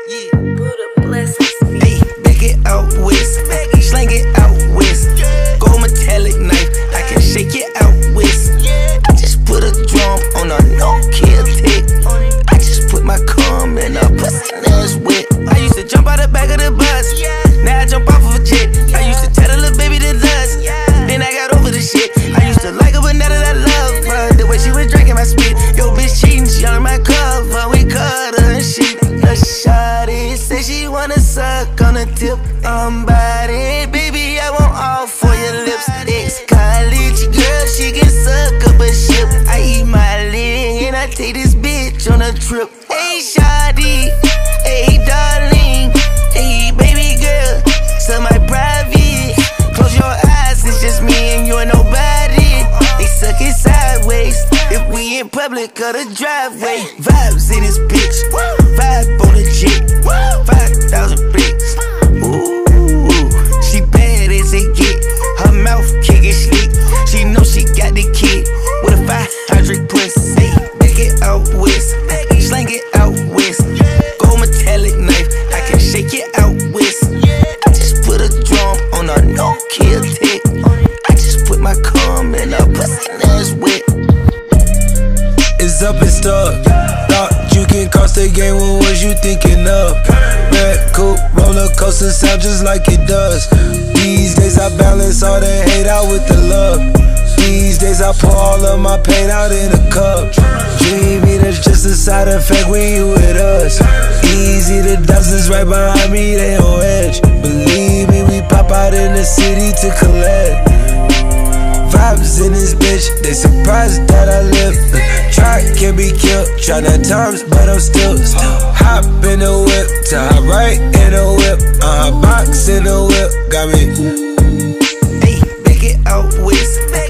Yeah. Buddha blessings. Hey, back it out west. Slang it out west. Gold metallic knife. I can shake it out west. I just put a drum on a no-kill tick. I just put my cum in a pussy that's wet. I used to jump out the back of the bus. Now I jump off of a jet. I used to tell the little baby to lust. Then I got over the shit. I used to like her, but now that I love her, the way she was drinking my spit. Yo, bitch cheating, she on my cover. We cut her and shit. A shawty say she wanna suck on the tip. I'm body, baby, I want all for your lips. Ex-college girl, she can suck up a ship. I eat my leg and I take this bitch on a trip. Hey, shawty, hey, darling, hey, baby girl, semi-private. Close your eyes, it's just me and you and nobody. They suck it sideways if we in public or the driveway. Vibes in this bitch, vibe on the jet, 5,000 bricks. Ooh, she bad as it get. Her mouth can't get sleep. She know she got the kid with a 500 pussy. Back it out west, slang it out west. Gold metallic knife, I can shake it out west. I just put a drum on a no-kill tick. I just put my cum in a pussy that's wet. It's up and stuck. Thought you can cross the game, what was you thinking of? Red coupe, roller coaster sound just like it does. These days I balance all the hate out with the love. These days I pour all of my pain out in a cup. Dreaming that's just a side effect when you with us. Easy, the dozens right behind me, they on edge. Believe me, we pop out in the city to collect. Vibes in this bitch, they surprised that I live. Try can be killed, try 9 times, but I'm still hop in the whip, to hop right in the whip, box in the whip, got me. Hey, back it out west.